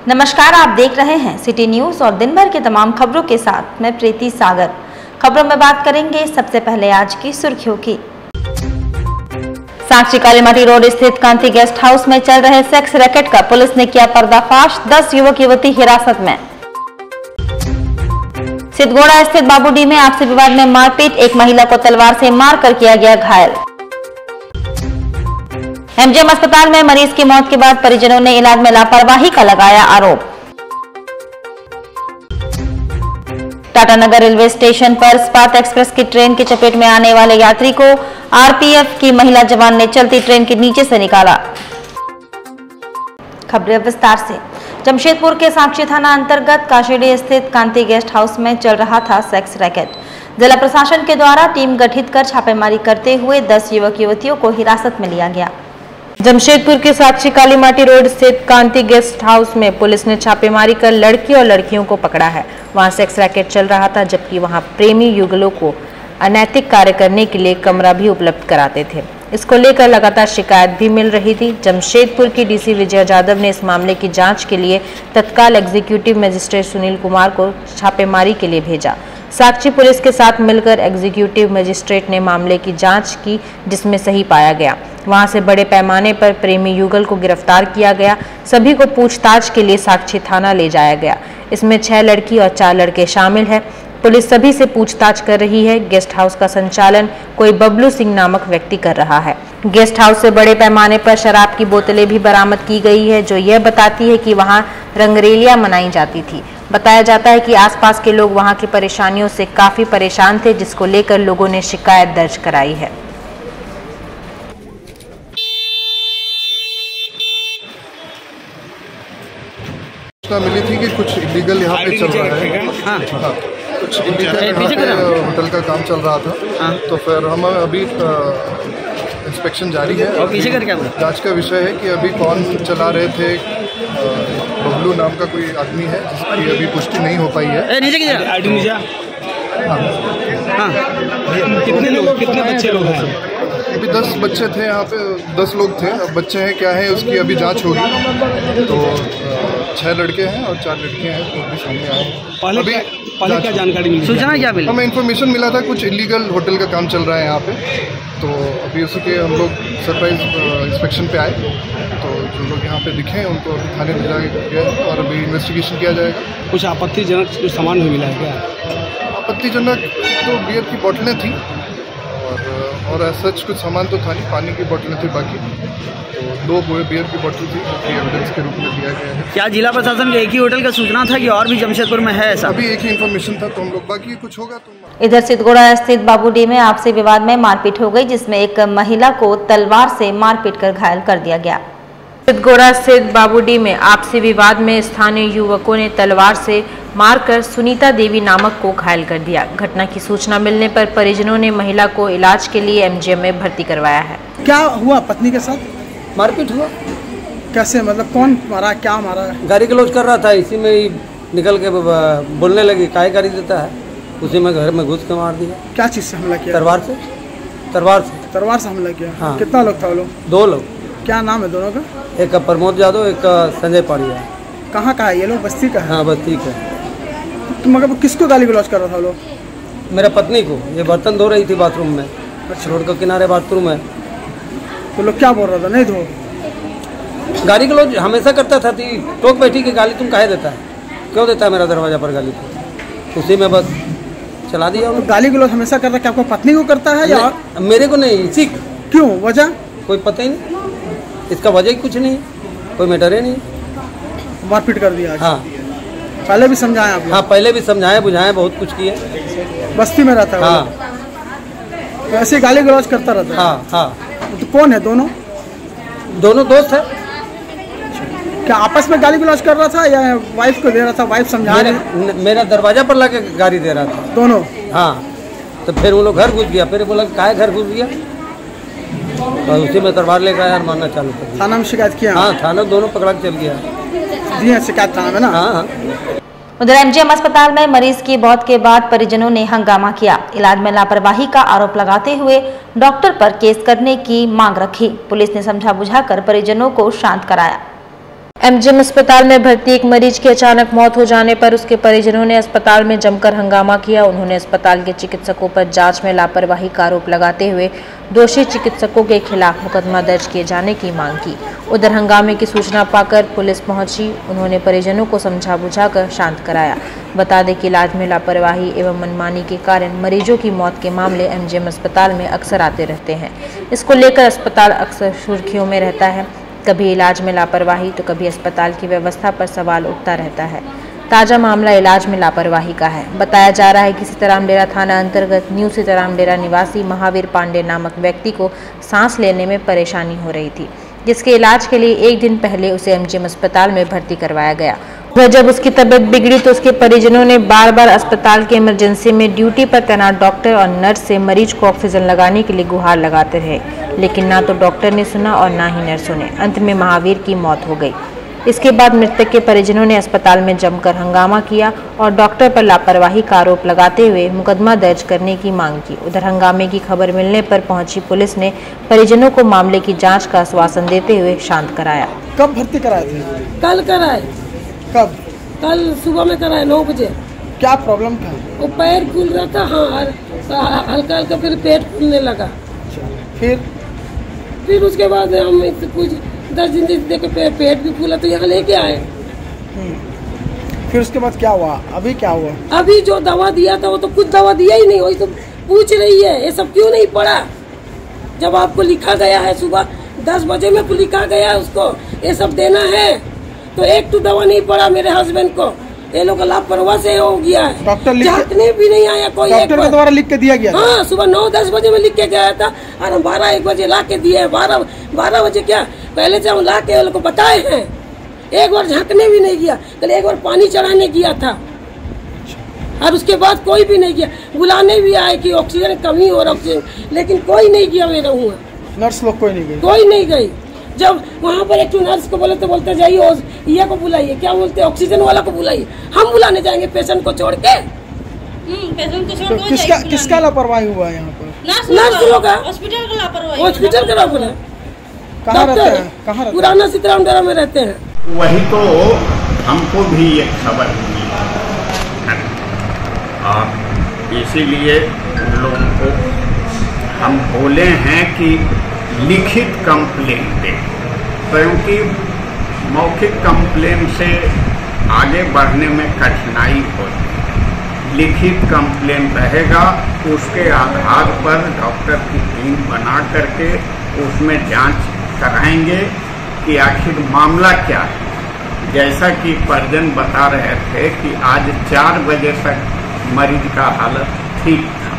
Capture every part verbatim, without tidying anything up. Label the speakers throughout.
Speaker 1: नमस्कार, आप देख रहे हैं सिटी न्यूज और दिन भर के तमाम खबरों के साथ मैं प्रीति सागर। खबरों में बात करेंगे सबसे पहले आज की सुर्खियों की। साक्षी कालीमाटी रोड स्थित कांति गेस्ट हाउस में चल रहे सेक्स रैकेट का पुलिस ने किया पर्दाफाश, दस युवक युवती हिरासत में। सिद्धगोड़ा स्थित बाबूडी में आपसी विवाद में मारपीट, एक महिला को तलवार से मारकर किया गया घायल। एमजीएम अस्पताल में मरीज की मौत के बाद परिजनों ने इलाज में लापरवाही का लगाया आरोप। टाटानगर रेलवे स्टेशन पर इस्पात एक्सप्रेस की ट्रेन की चपेट में आने वाले यात्री को आरपीएफ की महिला जवान ने चलती ट्रेन के नीचे से निकाला। खबरें विस्तार से। जमशेदपुर के साक्षी थाना अंतर्गत काशीडी स्थित कांति गेस्ट हाउस में चल रहा था सेक्स रैकेट। जिला प्रशासन के द्वारा टीम गठित कर छापेमारी करते हुए दस युवक युवतियों को हिरासत में लिया गया।
Speaker 2: जमशेदपुर के साक्षी कालीमाटी रोड स्थित कांति गेस्ट हाउस में पुलिस ने छापेमारी कर लड़की और लड़कियों को पकड़ा है। वहां सेक्स रैकेट चल रहा था, जबकि वहां प्रेमी युगलों को अनैतिक कार्य करने के लिए कमरा भी उपलब्ध कराते थे। इसको लेकर लगातार शिकायत भी मिल रही थी। जमशेदपुर की डीसी विजय यादव ने इस मामले की जांच के लिए तत्काल एग्जीक्यूटिव मजिस्ट्रेट सुनील कुमार को छापेमारी के लिए भेजा। साक्षी पुलिस के साथ मिलकर एग्जीक्यूटिव मजिस्ट्रेट ने मामले की जांच की, जिसमें सही पाया गया। वहां से बड़े पैमाने पर प्रेमी युगल को गिरफ्तार किया गया। सभी को पूछताछ के लिए साक्षी थाना ले जाया गया। इसमें छह लड़की और चार लड़के शामिल हैं। पुलिस सभी से पूछताछ कर रही है। गेस्ट हाउस का संचालन कोई बबलू सिंह नामक व्यक्ति कर रहा है। गेस्ट हाउस से बड़े पैमाने पर शराब की बोतलें भी बरामद की गई है, जो यह बताती है कि वहां रंगरेलियां मनाई जाती थी। बताया जाता है कि आसपास के लोग वहां की परेशानियों से काफी परेशान थे, जिसको लेकर लोगों ने शिकायत दर्ज कराई है।
Speaker 3: मिली थी कि कुछ इलीगल यहाँ पे चल रहा है। हाँ। हाँ। कुछ इलीगल यहाँ पे होटल का काम चल रहा था। हाँ। तो फिर हम अभी इंस्पेक्शन जारी है। और पीछे कर क्या जांच का विषय है कि अभी कौन चला रहे थे। बबलू नाम का कोई आदमी है जिसकी अभी पुष्टि नहीं हो पाई है। हाँ। कितने लोग कितने बच्चे लोग हैं? अभी दस बच्चे थे यहाँ पे, दस लोग थे। अब बच्चे हैं क्या है उसकी अभी जांच होगी। तो छह लड़के हैं और चार लड़कियां हैं, तो भी सामने आए। अभी पहले क्या जानकारी मिली? सूचना क्या मिली? हमें इन्फॉर्मेशन मिला था कुछ इलीगल होटल का काम चल रहा है यहाँ पे। तो अभी उसी के हम लोग सरप्राइज इंस्पेक्शन पे आए। तो जो लोग यहाँ पे दिखे उनको थाने ले जाया गया और अभी इन्वेस्टिगेशन किया जाएगा। कुछ आपत्तिजनक कुछ सामान भी मिला है क्या? आपत्तिजनक तो बियर की बोतलें थी और ऐसा कुछ सामान तो था नहीं, पानी की बोतलें थी। बाकी तो दो बियर की बोतल थी जो कि एविडेंस के रूप में दिया गया है। क्या जिला प्रशासन के एक ही होटल का सूचना था कि और भी जमशेदपुर में है ऐसा? अभी एक ही इन्फॉर्मेशन था, तो हम लोग बाकी कुछ होगा तो।
Speaker 1: इधर सिद्धगोड़ा स्थित बाबूडी में आपसी विवाद में मारपीट हो गई, जिसमें एक महिला को तलवार से मारपीट कर घायल कर दिया गया।
Speaker 2: सिद्धगोड़ा स्थित बाबूडी में आपसी विवाद में स्थानीय युवकों ने तलवार से मारकर सुनीता देवी नामक को घायल कर दिया। घटना की सूचना मिलने पर परिजनों ने महिला को इलाज के लिए एमजीएम में भर्ती करवाया है।
Speaker 4: क्या हुआ पत्नी के साथ?
Speaker 5: मारपीट हुआ।
Speaker 4: कैसे, मतलब कौन मारा, क्या मारा?
Speaker 5: गाड़ी क्लोज कर रहा था, इसी में ही निकल के बोलने लगी, काहे गाड़ी देता है, उसी में घर में घुस के मार दिया।
Speaker 4: क्या चीज़ से हमला किया?
Speaker 5: तलवार से। तलवार से
Speaker 4: तलवार से हमला किया।
Speaker 5: हाँ।
Speaker 4: कितना लोग था वो लोग?
Speaker 5: दो लोग।
Speaker 4: क्या नाम है दोनों का?
Speaker 5: एक का प्रमोद यादव, एक का संजय पाड़िया।
Speaker 4: कहाँ का है ये लोग? बस्ती का है?
Speaker 5: हाँ, बस्ती का।
Speaker 4: तो मगर किसको गाली गलौज कर रहा था लोग?
Speaker 5: मेरा पत्नी को। ये बर्तन धो रही थी बाथरूम में। अच्छा। रोड के किनारे बाथरूम है।
Speaker 4: तो लोग क्या बोल रहा था? नहीं धो।
Speaker 5: गाली गलौज हमेशा करता था। थी टोक बैठी कि गाली तुम काहे देता है, क्यों देता है मेरा दरवाजा पर गाली? उसी में बस चला दिया।
Speaker 4: तो गाली गलौज हमेशा करता है? क्या आपको पत्नी को करता है या
Speaker 5: मेरे को? नहीं। इसी
Speaker 4: क्यों? वजह
Speaker 5: कोई पता ही नहीं। इसका वजह ही कुछ नहीं, कोई मैटर ही नहीं।
Speaker 4: मारपीट कर दिया?
Speaker 5: हाँ।
Speaker 4: पहले भी समझाया आप?
Speaker 5: हाँ, पहले भी समझाया बुझाया, बहुत कुछ किए।
Speaker 4: बस्ती में रहता है?
Speaker 5: हाँ।
Speaker 4: तो ऐसे गाली गलौज करता रहता है?
Speaker 5: हाँ हाँ।
Speaker 4: तो कौन है दोनों?
Speaker 5: दोनों दोस्त है।
Speaker 4: क्या आपस में गाली गलौज कर रहा था या वाइफ को दे रहा था? वाइफ समझा
Speaker 5: मेरा, मेरा दरवाजा पर लाके गाली दे रहा था
Speaker 4: दोनों।
Speaker 5: हाँ। तो फिर वो लोग घर घुस गया। फिर बोला काहे घर घुस गया, और उसी में तलवार लेकर आया और मारना चालू कर दिया।
Speaker 4: थाना में शिकायत किया?
Speaker 5: हाँ, थाना दोनों पकड़ा के चल गया।
Speaker 4: जी हाँ, शिकायत थाना में ना?
Speaker 5: हाँ हाँ।
Speaker 1: उधर एमजीएम अस्पताल में मरीज की मौत के बाद परिजनों ने हंगामा किया। इलाज में लापरवाही का आरोप लगाते हुए डॉक्टर पर केस करने की मांग रखी। पुलिस ने समझा बुझाकर परिजनों को शांत कराया।
Speaker 2: एमजीएम अस्पताल में भर्ती एक मरीज की अचानक मौत हो जाने पर उसके परिजनों ने अस्पताल में जमकर हंगामा किया। उन्होंने अस्पताल के चिकित्सकों पर जांच में लापरवाही का आरोप लगाते हुए दोषी चिकित्सकों के खिलाफ मुकदमा दर्ज किए जाने की मांग की। उधर हंगामे की सूचना पाकर पुलिस पहुंची। उन्होंने परिजनों को समझा बुझाकर शांत कराया। बता दें कि इलाज में लापरवाही एवं मनमानी के कारण मरीजों की मौत के मामले एमजीएम अस्पताल में अक्सर आते रहते हैं। इसको लेकर अस्पताल अक्सर सुर्खियों में रहता है। कभी इलाज में लापरवाही तो कभी अस्पताल की व्यवस्था पर सवाल उठता रहता है। ताजा मामला इलाज में लापरवाही का है। बताया जा रहा है कि सीताराम डेरा थाना अंतर्गत न्यू सीताराम डेरा निवासी महावीर पांडे नामक व्यक्ति को सांस लेने में परेशानी हो रही थी, जिसके इलाज के लिए एक दिन पहले उसे एमजीएम अस्पताल में भर्ती करवाया गया। वह जब उसकी तबीयत बिगड़ी तो उसके परिजनों ने बार बार अस्पताल के इमरजेंसी में ड्यूटी पर तैनात डॉक्टर और नर्स से मरीज को ऑक्सीजन लगाने के लिए गुहार लगाते रहे, लेकिन ना तो डॉक्टर ने सुना और ना ही नर्सों ने। अंत में महावीर की मौत हो गई। इसके बाद मृतक के परिजनों ने अस्पताल में जमकर हंगामा किया और डॉक्टर पर लापरवाही का आरोप लगाते हुए मुकदमा दर्ज करने की मांग की। उधर हंगामे की खबर मिलने पर पहुंची पुलिस ने परिजनों को मामले की जांच का आश्वासन देते हुए शांत कराया।
Speaker 4: कब भर्ती कराए थे?
Speaker 6: कल कराए।
Speaker 4: कब?
Speaker 6: कल सुबह में कराए नौ बजे।
Speaker 4: क्या प्रॉब्लम था?
Speaker 6: वो पैर फूल रहा था। हाँ, हल्का हल्का फिर पेट फूलने लगा।
Speaker 4: फिर
Speaker 6: फिर उसके बाद हम कुछ दस दिन देखे पे, पेट भी फूला तो यहाँ लेके आए।
Speaker 4: फिर उसके बाद क्या हुआ? अभी क्या हुआ?
Speaker 6: अभी जो दवा दिया था वो तो कुछ दवा दिया ही नहीं। वही तो पूछ रही है ये सब क्यों नहीं पड़ा, जब आपको लिखा गया है सुबह दस बजे में लिखा गया है उसको ये सब देना है, तो एक तो दवा नहीं पड़ा मेरे हस्बैंड को। ये लोग लापरवाह से हो गया है।
Speaker 4: डॉक्टर
Speaker 6: जांचने भी नहीं आया कोई।
Speaker 4: डॉक्टर के द्वारा लिख के दिया गया?
Speaker 6: हाँ, सुबह नौ दस बजे में लिख के गया था और हम बारह एक बजे ला के दिए। बारह बारह बजे क्या पहले से हम ला के लोग बताए हैं। एक बार झांकने भी नहीं गया, कल एक बार पानी चढ़ाने गया था और उसके बाद कोई भी नहीं गया। बुलाने भी आए कि ऑक्सीजन कमी हो रहा ऑक्सीजन, लेकिन कोई नहीं गया। मेरा हुआ
Speaker 4: नर्स लोग कोई नहीं गई? कोई
Speaker 6: नहीं गई। जब वहाँ पर एक नर्स को बोले तो बोलते जाइए ये को बुलाइए, क्या बोलते ऑक्सीजन वाला को बुलाइए। हम बुलाने जाएंगे पेशेंट को छोड़ के?
Speaker 7: पेशेंट को छोड़
Speaker 4: तो किसका किसका लापरवाही हुआ है यहाँ पर?
Speaker 6: नर्स लोग का,
Speaker 7: हॉस्पिटल का लापरवाही।
Speaker 6: हॉस्पिटल का लापरवाही।
Speaker 4: कहाँ रहते हैं? कहाँ रहते हैं?
Speaker 6: पुराना सीताराम डेरा में रहते हैं।
Speaker 8: वही तो हमको भी ये खबर मिली और इसीलिए उन लोगों को हम बोले हैं कि लिखित कंप्लेन दें, क्योंकि मौखिक कंप्लेन से आगे बढ़ने में कठिनाई होती है। लिखित कंप्लेन रहेगा, उसके आधार पर डॉक्टर की टीम बना करके उसमें जांच कराएंगे कि आखिर मामला क्या है। जैसा कि परिजन बता रहे थे कि आज चार बजे तक मरीज का हालत ठीक था,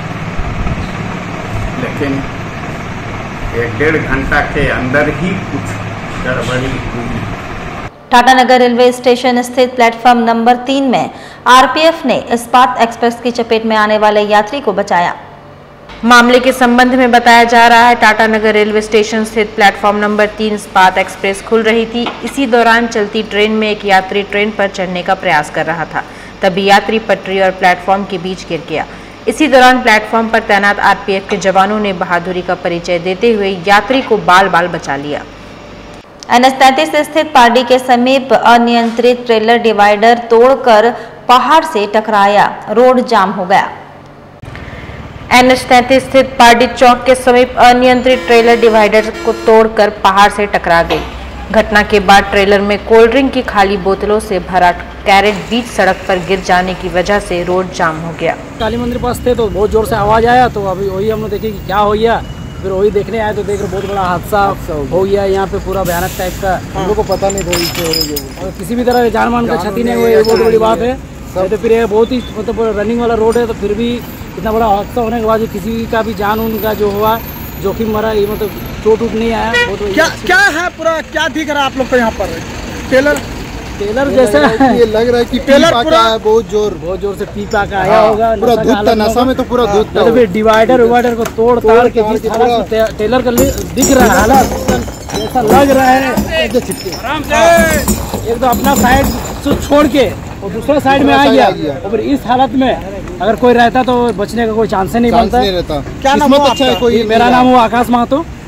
Speaker 8: लेकिन एक डेढ़ घंटा के अंदर ही कुछ गड़बड़ी हुई।
Speaker 1: टाटानगर रेलवे स्टेशन स्थित प्लेटफॉर्म नंबर तीन में आरपीएफ ने इस्पात एक्सप्रेस की चपेट में आने वाले यात्री को बचाया।
Speaker 2: मामले के संबंध में बताया जा रहा है, टाटानगर रेलवे स्टेशन स्थित प्लेटफॉर्म नंबर तीन इस्पात एक्सप्रेस खुल रही थी। इसी दौरान चलती ट्रेन में एक यात्री ट्रेन पर चढ़ने का प्रयास कर रहा था, तभी यात्री पटरी और प्लेटफॉर्म के बीच गिर गया। इसी दौरान प्लेटफॉर्म पर तैनात आरपीएफ के जवानों ने बहादुरी का परिचय देते हुए यात्री को बाल बाल बचा लिया।
Speaker 1: एनएच तैंतीस स्थित पारडी के समीप अनियंत्रित ट्रेलर डिवाइडर तोड़कर पहाड़ से टकराया, रोड जाम हो गया।
Speaker 2: एनएच तैंतीस स्थित पारडी चौक के समीप अनियंत्रित ट्रेलर डिवाइडर को तोड़कर पहाड़ से टकरा गई। घटना के बाद ट्रेलर में कोल्ड ड्रिंक की खाली बोतलों से भरा कैरेट बीच सड़क पर गिर जाने की वजह से रोड जाम हो गया।
Speaker 5: काली मंदिर पास थे तो बहुत जोर से आवाज आया, तो अभी वही हम लोग देखे कि क्या हो गया। फिर वही देखने आए तो देख रहे बहुत बड़ा हादसा हो गया यहाँ पे, पूरा भयानक टाइप का। हम लोग को पता नहीं था, और किसी भी तरह जान मान का क्षति नहीं हुई, बहुत बड़ी बात है। तो फिर ये बहुत ही मतलब रनिंग वाला रोड है, तो फिर भी इतना बड़ा हादसा होने के बाद किसी का भी जान उनका जो हुआ जोखिम मरा, ये मतलब चोट उठ नहीं आया। बहुत
Speaker 4: क्या क्या है पूरा क्या दिख रहा है आप लोग को यहाँ पर? टेलर
Speaker 5: टेलर जैसा
Speaker 3: ये लग रहा है कि टेलर पूरा बहुत जोर
Speaker 5: बहुत जोर से पीपा का आया होगा।
Speaker 3: पूरा दूध था, नशा में तो पूरा दूध था।
Speaker 5: तो फिर डिवाइडर विवाइडर को तोड़ ताड़ के जिस हालत में टेलर का दिख रहा है हालत, ऐसा लग रहा है एक तो अपना साइड छोड़ के और दूसरा साइड में आ गया, और फिर इस हालत में अगर कोई रहता तो बचने का कोई चांस नहीं बनता।
Speaker 3: क्या नाम है?
Speaker 5: मेरा नाम हुआ आकाश महतो।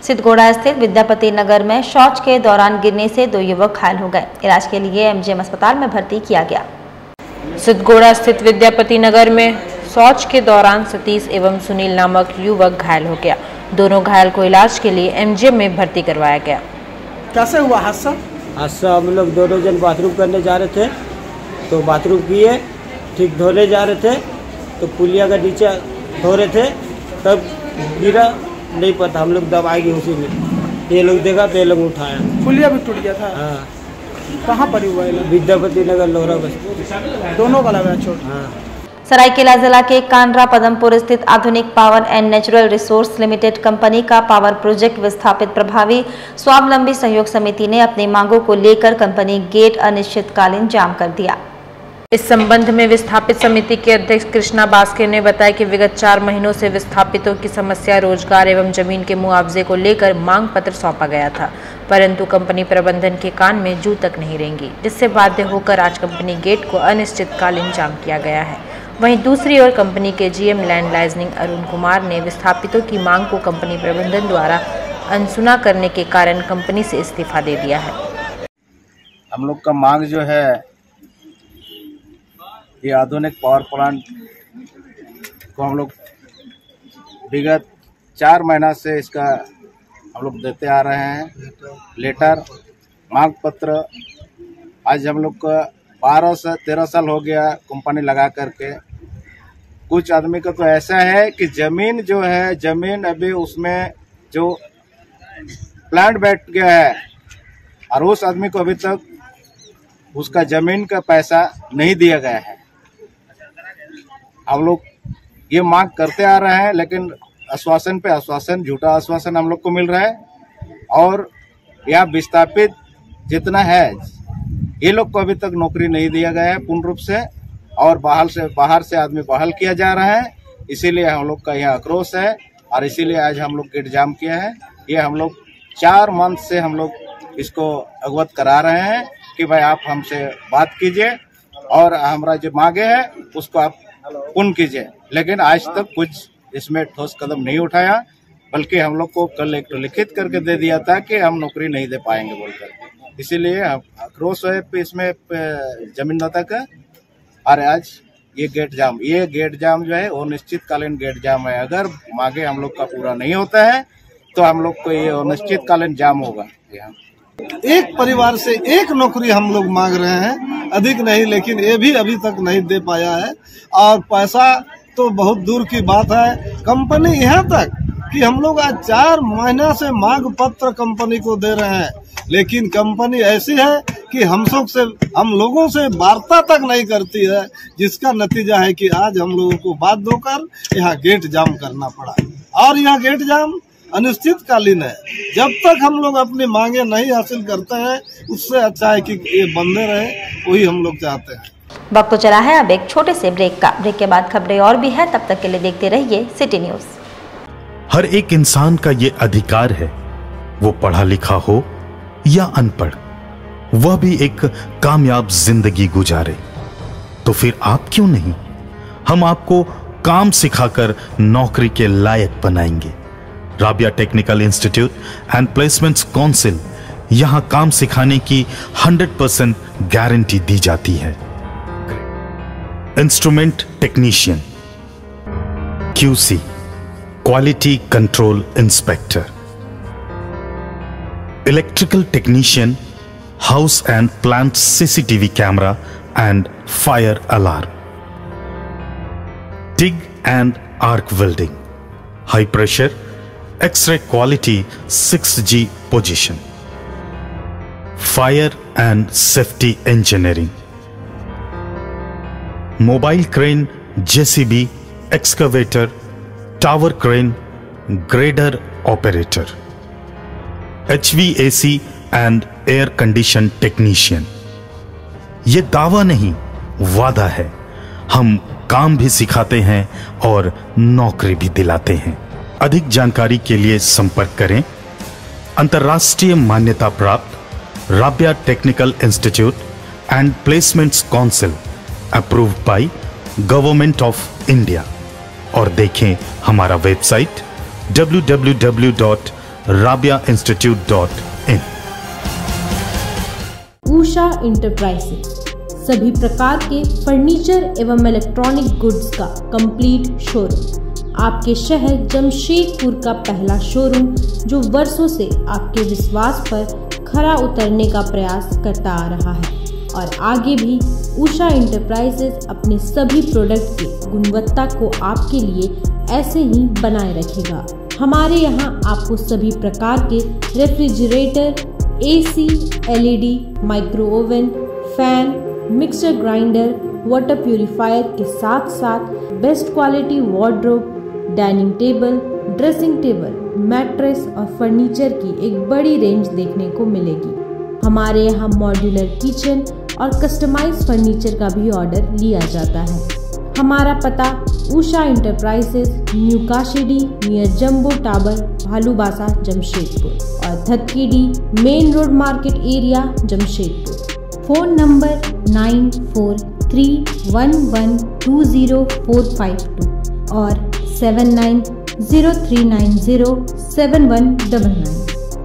Speaker 1: सिद्धगोड़ा स्थित विद्यापति नगर में शौच के दौरान गिरने से दो युवक घायल हो गए। इलाज के लिए एमजीएम अस्पताल में भर्ती किया गया।
Speaker 2: सिद्धगोड़ा स्थित विद्यापति नगर में शौच के दौरान सतीश एवं सुनील नामक युवक घायल हो गया। दोनों घायल को इलाज के लिए एमजीएम में भर्ती करवाया गया।
Speaker 4: कैसे हुआ हादसा?
Speaker 5: हादसा हम लोग दोनों जन बाथरूम करने जा रहे थे, तो बाथरूम किए, ठीक धोने जा रहे थे तो पुलिया का नीचे धो रहे थे, तब गिरा, नहीं पता, हम लोग दब आएगी उसी में, ये लोग देखा तो ये लोग उठाया।
Speaker 4: पुलिया भी टूट गया था?
Speaker 5: हाँ।
Speaker 4: कहाँ पर हुआ?
Speaker 5: विद्यापति नगर लोहरा बस्ती।
Speaker 4: दोनों का लगा चोट?
Speaker 5: हाँ।
Speaker 1: सरायकेला जिला के कांडरा पदमपुर स्थित Adhunik power and natural resource limited company का पावर प्रोजेक्ट विस्थापित प्रभावी स्वावलंबी सहयोग समिति ने अपनी मांगों को लेकर कंपनी गेट अनिश्चितकालीन जाम कर दिया।
Speaker 2: इस संबंध में विस्थापित समिति के अध्यक्ष कृष्णा बास्के ने बताया कि विगत चार महीनों से विस्थापितों की समस्या रोजगार एवं जमीन के मुआवजे को लेकर मांग पत्र सौंपा गया था, परंतु कंपनी प्रबंधन के कान में जू तक नहीं रेंगी, जिससे बाध्य होकर आज कंपनी गेट को अनिश्चितकालीन जाम किया गया है। वहीं दूसरी ओर कंपनी के GM land liaisoning Arun Kumar ने विस्थापितों की मांग को कंपनी प्रबंधन द्वारा अनसुना करने के कारण कंपनी से इस्तीफा दे दिया है।
Speaker 9: हम लोग का मांग जो है ये आधुनिक पावर प्लांट को हम लोग विगत चार महीना से इसका हम लोग देते आ रहे हैं लेटर मांग पत्र। आज हम लोग का बारह से तेरह साल हो गया कंपनी लगा करके। कुछ आदमी का तो ऐसा है कि जमीन जो है जमीन अभी उसमें जो प्लांट बैठ गया है और उस आदमी को अभी तक उसका जमीन का पैसा नहीं दिया गया है। हम लोग ये मांग करते आ रहे हैं, लेकिन आश्वासन पे आश्वासन, झूठा आश्वासन हम लोग को मिल रहा है। और यहाँ विस्थापित जितना है ये लोग को अभी तक नौकरी नहीं दिया गया है पूर्ण रूप से, और बाहर से बाहर से आदमी बहाल किया जा रहा है। इसीलिए हम लोग का यहाँ आक्रोश है और इसीलिए आज हम लोग गेट जाम किया है। ये हम लोग चार मंथ से हम लोग इसको अवगत करा रहे हैं कि भाई आप हमसे बात कीजिए और हमारा जो मांगे है उसको आप पूर्ण कीजिए, लेकिन आज तक कुछ इसमें ठोस कदम नहीं उठाया, बल्कि हम लोग को कल एक तो लिखित करके दे दिया था कि हम नौकरी नहीं दे पाएंगे बोलकर। इसीलिए आक्रोश है इसमें जमीनदाता का। और आज ये गेट जाम ये गेट जाम जो है वो निश्चितकालीन गेट जाम है। अगर मांगे हम लोग का पूरा नहीं होता है तो हम लोग को ये निश्चितकालीन जाम होगा।
Speaker 10: एक परिवार से एक नौकरी हम लोग मांग रहे हैं, अधिक नहीं, लेकिन ये भी अभी तक नहीं दे पाया है। और पैसा तो बहुत दूर की बात है। कंपनी यहाँ तक कि हम लोग आज चार महीना से मांग पत्र कंपनी को दे रहे हैं, लेकिन कंपनी ऐसी है कि हम लोग से हम लोगों से वार्ता तक नहीं करती है, जिसका नतीजा है कि आज हम लोगों को बात धोकर यहाँ गेट जाम करना पड़ा। और यहाँ गेट जाम अनिश्चितकालीन है। जब तक हम लोग अपनी मांगे नहीं हासिल करते हैं, उससे अच्छा है कि ये बंदे रहे, वही हम लोग चाहते हैं।
Speaker 1: वक्त तो चला है अब एक छोटे से ब्रेक का। ब्रेक के बाद खबरें और भी है, तब तक के लिए देखते रहिए सिटी न्यूज।
Speaker 11: हर एक इंसान का ये अधिकार है, वो पढ़ा लिखा हो या अनपढ़, वह भी एक कामयाब जिंदगी गुजारे। तो फिर आप क्यों नहीं? हम आपको काम सिखाकर नौकरी के लायक बनाएंगे। Rabia technical institute and placements council, यहां काम सिखाने की हंड्रेड परसेंट गारंटी दी जाती है। Instrument technician, QC, quality control inspector, electrical technician, house and plant CCTV camera and fire alarm, TIG and arc welding, high pressure, X-ray quality six G position, fire and safety engineering, mobile crane, J C B, excavator, tower crane, grader operator, H V A C and air condition technician। ये दावा नहीं, वादा है। हम काम भी सिखाते हैं और नौकरी भी दिलाते हैं। अधिक जानकारी के लिए संपर्क करें अंतर्राष्ट्रीय मान्यता प्राप्त Rabia technical institute and placements council, approved by government of India. और देखें हमारा website W W W dot rabia institute dot in।
Speaker 12: Usha enterprises सभी प्रकार के फर्नीचर एवं इलेक्ट्रॉनिक गुड्स का कंप्लीट शोरूम। आपके शहर जमशेदपुर का पहला शोरूम जो वर्षों से आपके विश्वास पर खरा उतरने का प्रयास करता आ रहा है और आगे भी उषा इंटरप्राइजेज अपने सभी प्रोडक्ट की गुणवत्ता को आपके लिए ऐसे ही बनाए रखेगा। हमारे यहाँ आपको सभी प्रकार के refrigerator, AC, LED, micro oven, fan, mixer grinder, water purifier के साथ साथ best quality wardrobe, dining table, dressing table, mattress और फर्नीचर की एक बड़ी रेंज देखने को मिलेगी। हमारे यहाँ मॉड्यूलर किचन और कस्टमाइज फर्नीचर का भी ऑर्डर लिया जाता है। हमारा पता Usha enterprises, new Kashidih near jumbo tower, Bhalubasa, Jamshedpur और Dhakidih main road market area, Jamshedpur. Phone number nine four three one one two zero four five two और seven nine zero three nine zero seven one double nine.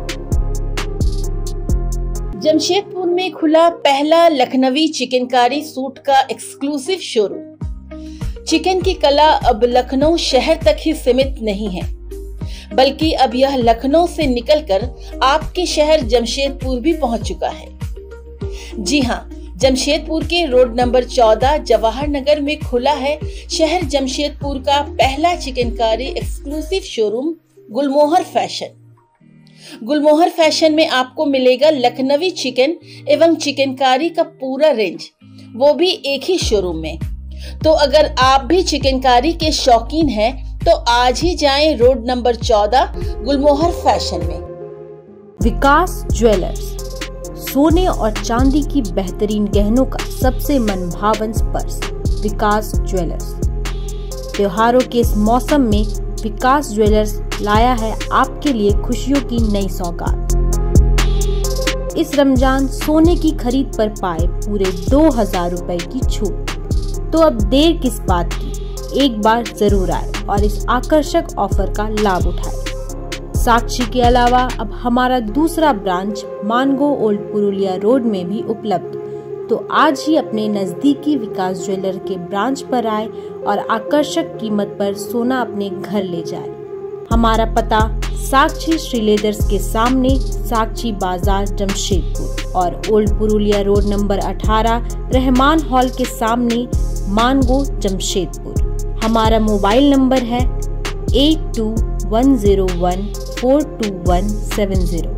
Speaker 13: Jamshedpur में खुला पहला Lucknowi chikankari suit का exclusive showroom. Chikan की कला अब लखनऊ शहर तक ही सीमित नहीं है, बल्कि अब यह लखनऊ से निकलकर आपके शहर जमशेदपुर भी पहुंच चुका है। जी हाँ, जमशेदपुर के रोड नंबर चौदह जवाहर नगर में खुला है शहर जमशेदपुर का पहला chikankari exclusive showroom Gulmohar fashion. Gulmohar fashion में आपको मिलेगा लखनवी चिकन एवं चिकनकारी का पूरा रेंज, वो भी एक ही शोरूम में। तो अगर आप भी चिकनकारी के शौकीन हैं तो आज ही जाएं रोड नंबर चौदह गुलमोहर फैशन में।
Speaker 12: विकास ज्वेलर्स सोने और चांदी की बेहतरीन गहनों का सबसे मनभावन स्पर्श। विकास ज्वेलर्स त्योहारों के इस मौसम में विकास ज्वेलर्स लाया है आपके लिए खुशियों की नई सौगात। इस रमजान सोने की खरीद पर पाए पूरे दो हजार रुपए की छूट। तो अब देर किस बात की, एक बार जरूर आए और इस आकर्षक ऑफर का लाभ उठाए। साक्षी के अलावा अब हमारा दूसरा branch Mango old Purulia road में भी उपलब्ध। तो आज ही अपने नजदीकी विकास ज्वेलर के ब्रांच पर आए और आकर्षक कीमत पर सोना अपने घर ले जाए। हमारा पता साक्षी श्रीलेदर्स के सामने साक्षी बाजार जमशेदपुर और ओल्ड पुरुलिया रोड नंबर अठारह रहमान हॉल के सामने मानगो जमशेदपुर। हमारा मोबाइल नंबर है eight two one zero one four two one seven zero.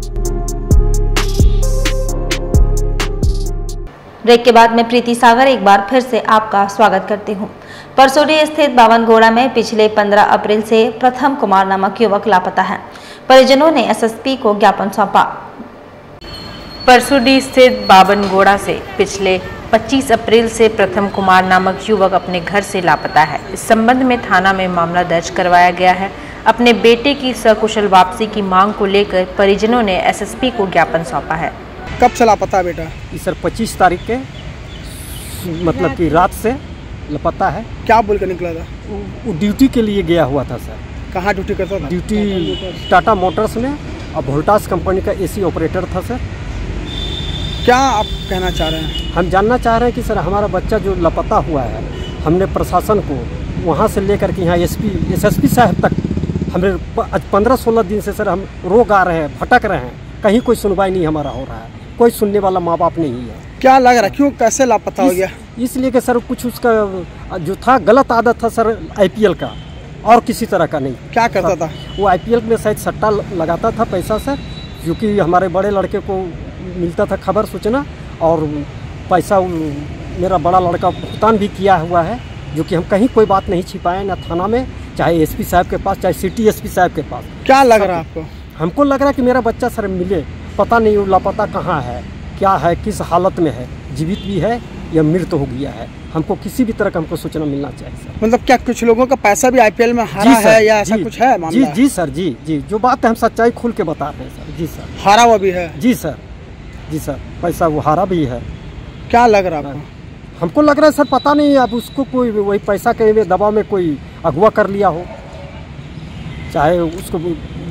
Speaker 1: Break के बाद मैं प्रीति सागर एक बार फिर से आपका स्वागत करती हूं। परसोडी स्थित बावनगोड़ा में पिछले पंद्रह अप्रैल से प्रथम कुमार नामक युवक लापता है। परिजनों ने एसएसपी को ज्ञापन सौंपा।
Speaker 2: परसोडी स्थित बावनगोड़ा से पिछले पच्चीस अप्रैल से प्रथम कुमार नामक युवक अपने घर से लापता है। इस संबंध में थाना में मामला दर्ज करवाया गया है। अपने बेटे की सकुशल वापसी की मांग को लेकर परिजनों ने एसएसपी को ज्ञापन सौंपा है।
Speaker 4: कब से लापता है बेटा?
Speaker 5: सर पच्चीस तारीख के मतलब कि रात से लापता है।
Speaker 4: क्या बोल कर निकला था?
Speaker 5: वो ड्यूटी के लिए गया हुआ था सर।
Speaker 4: कहाँ ड्यूटी करता था?
Speaker 5: ड्यूटी टाटा मोटर्स में और वोल्टास कंपनी का एसी ऑपरेटर था सर।
Speaker 4: क्या आप कहना चाह रहे हैं?
Speaker 5: हम जानना चाह रहे हैं कि सर हमारा बच्चा जो लापता हुआ है, हमने प्रशासन को वहाँ से लेकर के यहाँ एसपी एसएसपी साहब तक हमें पंद्रह सोलह दिन से सर हम रोग आ रहे हैं, भटक रहे हैं, कहीं कोई सुनवाई नहीं हमारा हो रहा है, कोई सुनने वाला माँ बाप नहीं है।
Speaker 4: क्या लग रहा है क्यों कैसे लापता हो गया?
Speaker 5: इसलिए कि सर कुछ उसका जो था गलत आदत था सर आईपीएल का, और किसी तरह का नहीं।
Speaker 4: क्या करता था
Speaker 5: वो? आईपीएल में शायद सट्टा लगाता था पैसा सर, क्योंकि हमारे बड़े लड़के को मिलता था खबर सूचना, और पैसा मेरा बड़ा लड़का भुगतान भी किया हुआ है, जो कि हम कहीं कोई बात नहीं छिपाए, ना थाना में, चाहे एसपी साहब के पास, चाहे सिटी एसपी साहब के पास।
Speaker 4: क्या लग रहा है आपको?
Speaker 5: हमको लग रहा है कि मेरा बच्चा सर मिले, पता नहीं वो लापता कहाँ है, क्या है, किस हालत में है, जीवित भी है या मृत हो गया है। हमको किसी भी तरह का हमको सूचना मिलना चाहिए सर।
Speaker 4: मतलब क्या कुछ लोगों का पैसा भी आईपीएल में हारा है या ऐसा कुछ है मामला?
Speaker 5: जी जी सर, जी जी जो बात है हम सच्चाई खुल के बता रहे हैं सर। जी सर,
Speaker 4: हारा हुआ भी है?
Speaker 5: जी सर, जी सर, पैसा वो हारा भी है।
Speaker 4: क्या लग रहा है आपको?
Speaker 5: हमको लग रहा है सर पता नहीं, अब उसको कोई वही पैसा के दबाव में कोई अगवा कर लिया हो, चाहे उसको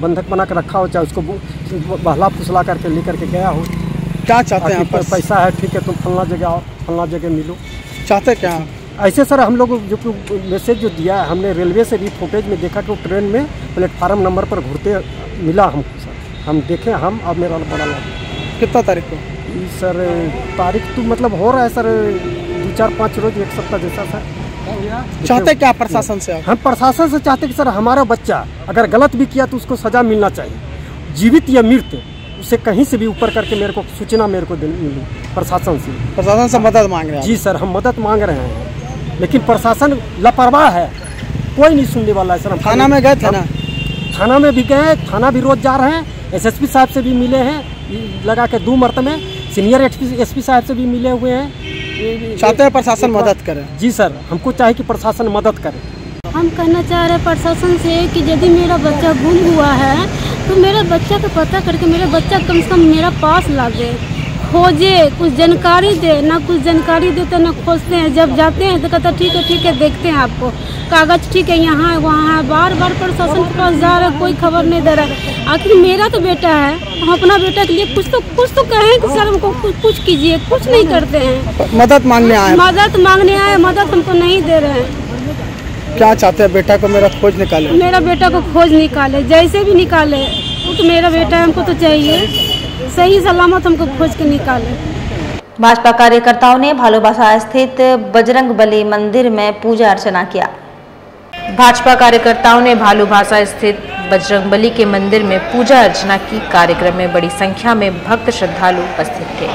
Speaker 5: बंधक बना के रखा हो, चाहे उसको बहला फुसला करके लेकर के गया हो।
Speaker 4: क्या चाहते हैं?
Speaker 5: पैसा है, ठीक है, तुम फलना जगह आओ, फलना जगह मिलो।
Speaker 4: चाहते क्या?
Speaker 5: ऐसे सर हम लोग जो मैसेज जो दिया है, हमने रेलवे से भी फुटेज में देखा कि वो ट्रेन में प्लेटफार्म नंबर पर घूरते मिला हमको सर। हम देखे, हम अब मेरा बड़ा लगा।
Speaker 4: कितना तारीख को?
Speaker 5: सर तारीख तो मतलब हो रहा है सर, दो चार पाँच रोज, एक सप्ताह जैसा सर।
Speaker 4: चाहते क्या प्रशासन से?
Speaker 5: हम प्रशासन से चाहते कि सर हमारा बच्चा अगर गलत भी किया तो उसको सजा मिलना चाहिए, जीवित या मृत, उससे कहीं से भी ऊपर करके मेरे को सूचना मेरे को मिली प्रशासन से।
Speaker 4: प्रशासन से मदद मांग रहे हैं?
Speaker 5: जी सर, हम मदद मांग रहे हैं, लेकिन प्रशासन लापरवाह है, कोई नहीं सुनने वाला है सर। हम
Speaker 4: थाना में गए थे ना?
Speaker 5: थाना में भी गए, थाना भी रोज जा रहे हैं, एसएसपी साहब से भी मिले हैं, लगा के दो मरतबे सीनियर एसपी साहब से भी मिले हुए हैं।
Speaker 4: चाहते हैं प्रशासन मदद करे?
Speaker 5: जी सर, हमको चाहिए कि प्रशासन मदद करे।
Speaker 14: हम कहना चाह रहे हैं प्रशासन से कि यदि मेरा बच्चा गुम हुआ है तो मेरे बच्चा का पता करके मेरा बच्चा कम से कम मेरा पास ला दे, खोजे, कुछ जानकारी दे। ना कुछ जानकारी देते ना खोजते हैं, जब जाते हैं तो कहता ठीक है ठीक है देखते हैं आपको, कागज ठीक है यहाँ है वहाँ है, बार बार प्रशासन के पास जा रहा है, कोई खबर नहीं दे रहा है। आखिर मेरा तो बेटा है, हम अपना बेटा के लिए कुछ तो कुछ तो कहें कि सर हमको कुछ कुछ कीजिए, कुछ नहीं करते हैं।
Speaker 4: मदद मांगने आए?
Speaker 14: मदद मांगने आए, मदद हमको नहीं दे रहे हैं।
Speaker 4: क्या चाहते हैं? बेटा को मेरा खोज निकाले?
Speaker 14: मेरा बेटा को खोज निकाले, जैसे भी निकाले, वो तो मेरा बेटा है, हमको तो चाहिए, सही सलामत हमको खोज के निकाले।
Speaker 1: भाजपा कार्यकर्ताओं ने भालूबासा स्थित बजरंग बली मंदिर में पूजा अर्चना किया।
Speaker 2: भाजपा कार्यकर्ताओं ने भालूबासा स्थित बजरंग बली के मंदिर में पूजा अर्चना की। कार्यक्रम में बड़ी संख्या में भक्त श्रद्धालु उपस्थित थे।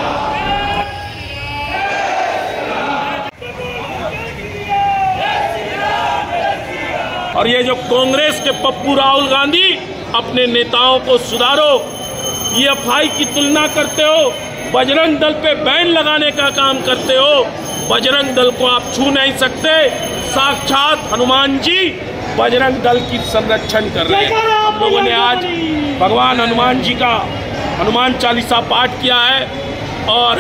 Speaker 15: और ये जो कांग्रेस के पप्पू राहुल गांधी अपने नेताओं को सुधारो, पीएफआई की तुलना करते हो, बजरंग दल पे बैन लगाने का काम करते हो। बजरंग दल को आप छू नहीं सकते, साक्षात हनुमान जी बजरंग दल की संरक्षण कर रहे हैं। हम लोगों ने आज भगवान हनुमान जी का हनुमान चालीसा पाठ किया है और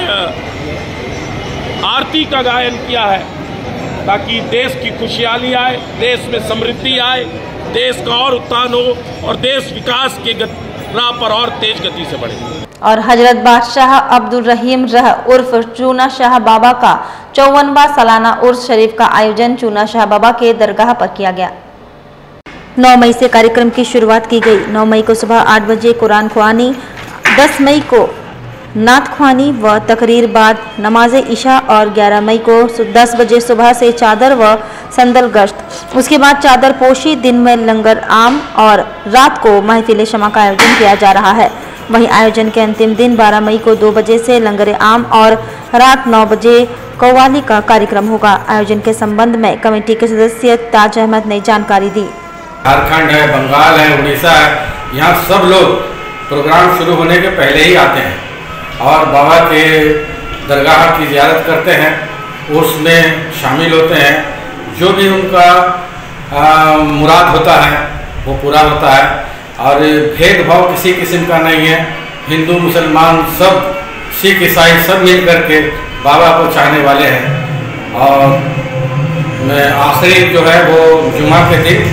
Speaker 15: आरती का गायन किया है, ताकि देश की खुशहाली आए, देश में समृद्धि आए, देश का और उत्थान हो और देश विकास के राह पर और तेज गति से बढ़े।
Speaker 1: और हजरत बादशाह अब्दुल रहीम रह उर्फ चूना शाह बाबा का चौवनवा सालाना उर्स शरीफ का आयोजन चूना शाह बाबा के दरगाह पर किया गया। नौ मई से कार्यक्रम की शुरुआत की गई। नौ मई को सुबह आठ बजे कुरान ख्वानी, दस मई को नात ख्वानी व तकरीर बाद नमाज इशा और ग्यारह मई को दस बजे सुबह से चादर व संदल गश्त। उसके बाद चादर पोशी, दिन में लंगर आम और रात को महफिल शमा का आयोजन किया जा रहा है। वहीं आयोजन के अंतिम दिन बारह मई को दो बजे से लंगर आम और रात नौ बजे कव्वाली का कार्यक्रम होगा। आयोजन के संबंध में कमेटी के सदस्य ताज अहमद ने जानकारी दी।
Speaker 9: झारखंड है, बंगाल है, उड़ीसा है, यहाँ सब लोग प्रोग्राम शुरू होने के पहले ही आते हैं और बाबा के दरगाह की ज़ियारत करते हैं, उसमें शामिल होते हैं। जो भी उनका आ, मुराद होता है वो पूरा होता है और भेदभाव किसी किस्म का नहीं है। हिंदू मुसलमान सब, सिख ईसाई सब मिल करके बाबा को चाहने वाले हैं। और मैं आखिरी जो है वो जुमा के दिन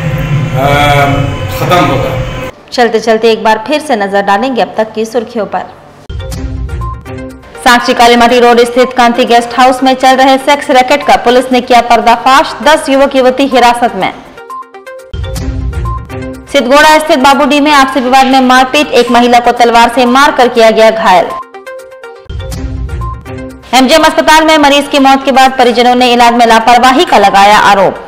Speaker 9: ख़त्म होगा।
Speaker 1: चलते चलते एक बार फिर से नजर डालेंगे अब तक की सुर्खियों पर। साक्षी कालीमाटी रोड स्थित कांति गेस्ट हाउस में चल रहे सेक्स रैकेट का पुलिस ने किया पर्दाफाश। दस युवक युवती हिरासत में। सिद्धगोड़ा स्थित बाबूडी में आपसी विवाद में मारपीट, एक महिला को तलवार से मारकर किया गया घायल। एमजीएम अस्पताल में मरीज की मौत के बाद परिजनों ने इलाज में लापरवाही का लगाया आरोप।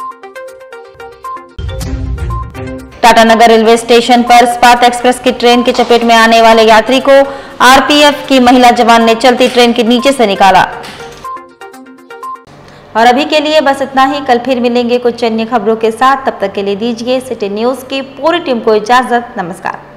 Speaker 1: टाटानगर रेलवे स्टेशन पर इस्पात एक्सप्रेस की ट्रेन की चपेट में आने वाले यात्री को आरपीएफ की महिला जवान ने चलती ट्रेन के नीचे से निकाला। और अभी के लिए बस इतना ही। कल फिर मिलेंगे कुछ अन्य खबरों के साथ। तब तक के लिए दीजिए सिटी न्यूज की पूरी टीम को इजाजत। नमस्कार।